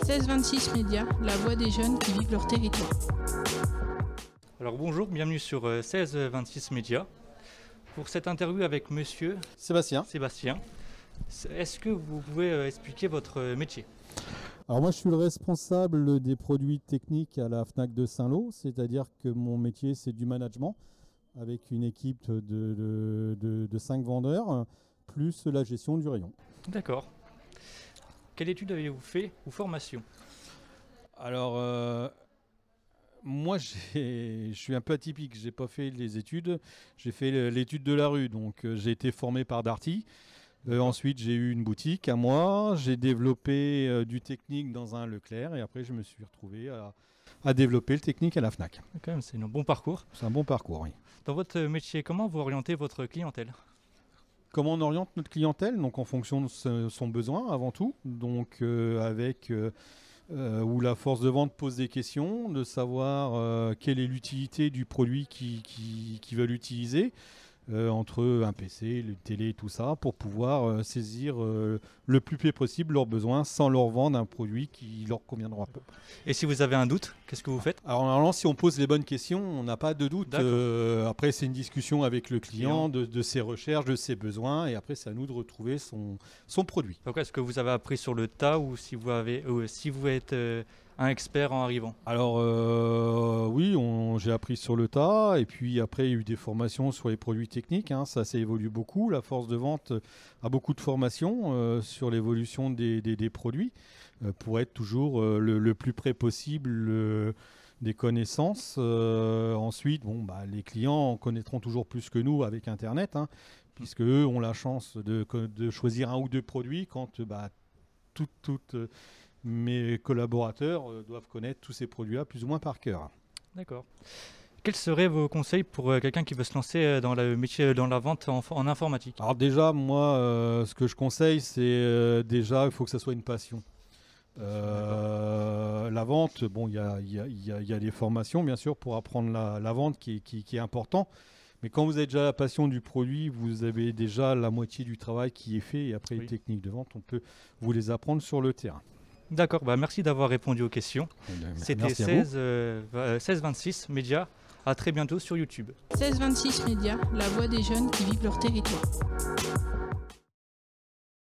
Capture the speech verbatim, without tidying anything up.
seize vingt-six Média, la voix des jeunes qui vivent leur territoire. Alors bonjour, bienvenue sur seize vingt-six Média. Pour cette interview avec monsieur Sébastien. Sébastien, est-ce que vous pouvez expliquer votre métier? Alors moi je suis le responsable des produits techniques à la Fnac de Saint-Lô, c'est-à-dire que mon métier c'est du management avec une équipe de, de, de, de cinq vendeurs plus la gestion du rayon. D'accord. Quelle étude avez-vous fait ou formation? Alors euh, moi je suis un peu atypique, j'ai pas fait les études, j'ai fait l'étude de la rue, donc euh, j'ai été formé par Darty. Euh, ensuite, j'ai eu une boutique à moi, j'ai développé euh, du technique dans un Leclerc et après, je me suis retrouvé à, à développer le technique à la Fnac. Quand même, c'est un bon parcours. C'est un bon parcours, oui. Dans votre métier, comment vous orientez votre clientèle? Comment on oriente notre clientèle? Donc, en fonction de son besoin avant tout. Donc, euh, avec euh, euh, où la force de vente pose des questions, de savoir euh, quelle est l'utilité du produit qu'ils qui, qui veulent utiliser. Euh, entre un P C, une télé, tout ça, pour pouvoir euh, saisir euh, le plus près possible leurs besoins sans leur vendre un produit qui leur conviendra pas. Et si vous avez un doute, qu'est-ce que vous faites? Alors normalement, si on pose les bonnes questions, on n'a pas de doute. Euh, après, c'est une discussion avec le client, de, de ses recherches, de ses besoins, et après, c'est à nous de retrouver son, son produit. Donc, est-ce que vous avez appris sur le tas ou si vous, avez, ou si vous êtes euh, un expert en arrivant? Alors euh, oui, j'ai appris sur le tas, et puis après, il y a eu des formations sur les produits techniques, hein, ça, ça évolue beaucoup. La force de vente a beaucoup de formations euh, sur l'évolution des, des, des produits euh, pour être toujours euh, le, le plus près possible le, des connaissances. Euh, ensuite, bon, bah, les clients en connaîtront toujours plus que nous avec Internet, hein, puisque eux ont la chance de, de choisir un ou deux produits quand bah, toutes toutes mes collaborateurs euh, doivent connaître tous ces produits-là plus ou moins par cœur. D'accord. Quels seraient vos conseils pour euh, quelqu'un qui veut se lancer dans le métier, dans la vente en, en informatique? Alors déjà, moi, euh, ce que je conseille, c'est euh, déjà, il faut que ça soit une passion. Euh, la vente, bon, il y a, y, a, y, a, y a des formations, bien sûr, pour apprendre la, la vente qui, qui, qui est important. Mais quand vous avez déjà la passion du produit, vous avez déjà la moitié du travail qui est fait. Et après, oui. Les techniques de vente, on peut vous les apprendre sur le terrain. D'accord, bah merci d'avoir répondu aux questions. C'était seize vingt-six Média. À très bientôt sur YouTube. seize vingt-six Média, la voix des jeunes qui vivent leur territoire.